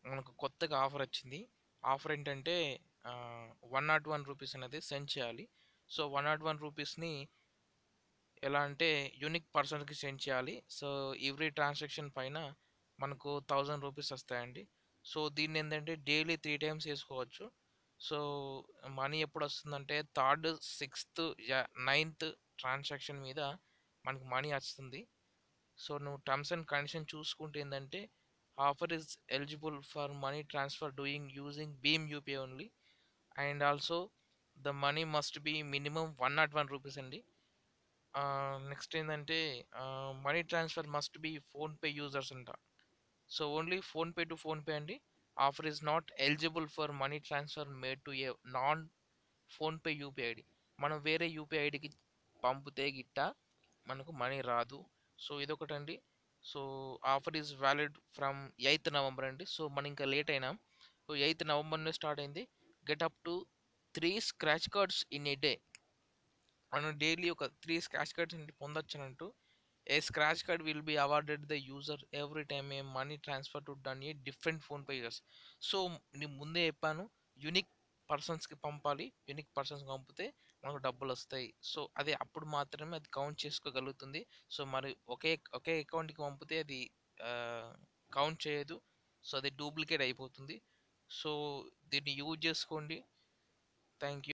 మనకు కొత్తగా ఆఫర్ వచ్చింది. ఆఫర్ ఏంటంటే 101 రూపీస్ అనేది సెండ్ చేయాలి. సో 101 రూపీస్ని ఎలా అంటే యూనిక్ పర్సన్కి సెండ్ చేయాలి. సో ఎవ్రీ ట్రాన్సాక్షన్ పైన మనకు 1000 రూపీస్ వస్తాయండి. సో దీన్ని ఏంటంటే డైలీ 3 టైమ్స్ వేసుకోవచ్చు. సో మనీ ఎప్పుడు వస్తుందంటే థర్డ్, సిక్స్త్, నైన్త్ ట్రాన్సాక్షన్ మీద మనకు మనీ వస్తుంది. సో నువ్వు టర్మ్స్ అండ్ కండిషన్ చూసుకుంటే ఏంటంటే offer is eligible for money transfer doing using భీమ్ UPI only. And also the money must be minimum 101 rupees అండి. నెక్స్ట్ ఏంటంటే money transfer must be PhonePe users అంట. So only PhonePe to PhonePe అండి. Offer is not eligible for money transfer made to a non PhonePe UPI ID. మనం వేరే UPI ఐడికి పంపితే గిట్ట మనకు మనీ రాదు. సో ఇదొకటండి. So offer is valid from 8th November అండి. సో మనం ఇంకా లేట్ అయినాం. సో 8th నవంబర్నే స్టార్ట్ అయింది. Get up to 3 scratch cards in a day. మనం డైలీ ఒక 3 స్క్రాచ్ కార్డ్స్ పొందొచ్చనంటూ. A scratch card will be awarded the user every time a money transfer to done a different PhonePe users. So నేను ముందే చెప్పాను, unique పర్సన్స్కి పంపాలి. Unique పర్సన్స్కి పంపితే మనకు డబ్బులు వస్తాయి. సో అదే అప్పుడు మాత్రమే అది కౌంట్ చేసుకోగలుగుతుంది. సో మరి ఒకే ఒకే అకౌంట్కి పంపితే అది కౌంట్ చేయదు. సో అది డూప్లికేట్ అయిపోతుంది. సో దీన్ని యూజ్ చేసుకోండి. Thank you.